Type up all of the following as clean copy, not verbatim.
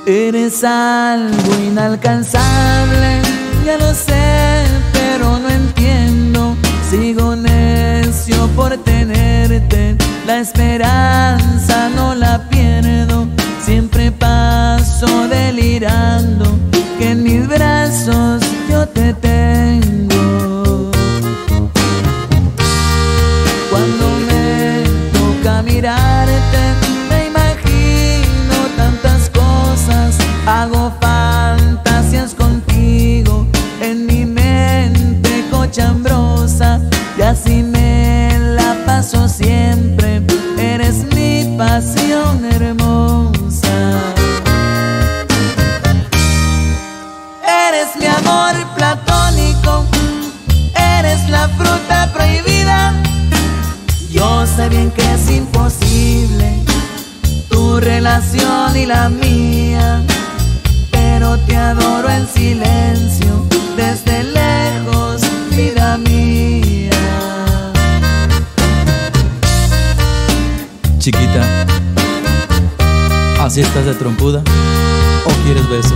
Eres algo inalcanzable, ya lo sé, pero no entiendo. Sigo necio por tenerte, la esperanza no la pierdo. Siempre paso delirando, que en mis brazos yo te tengo. Cuando me toca mirarte, me imagino tantas cosas, hago fantasías contigo en mi mente cochambrosa, y así me la paso siempre. Eres mi pasión hermosa, eres mi amor platónico, eres la fruta prohibida. Yo sé bien que es imposible tu relación y la mía, pero te adoro en silencio, desde lejos, vida mía. Chiquita, ¿así estás de trompuda o quieres beso?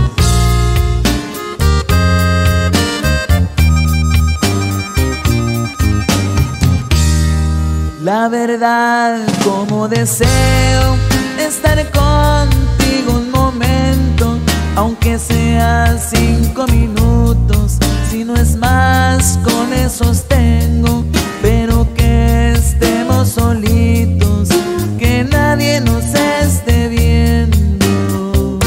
La verdad, como deseo estar contigo un momento, aunque sea 5 minutos, si no es más, con esos tengo. Pero que estemos solitos, que nadie nos esté viendo.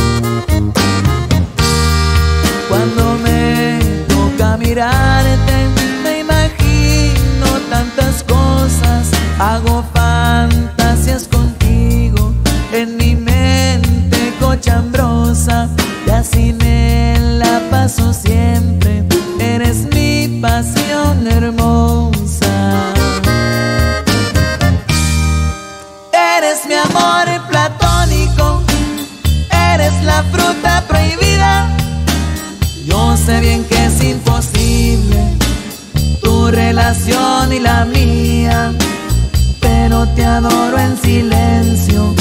Cuando me toca mirarte, me imagino tantas cosas, hago fantasías contigo en mi mente cochambrosa, y así me la paso siempre. Eres mi pasión hermosa, eres mi amor platónico, eres la fruta prohibida. Yo sé bien que es imposible tu relación y la mía, pero te adoro en silencio,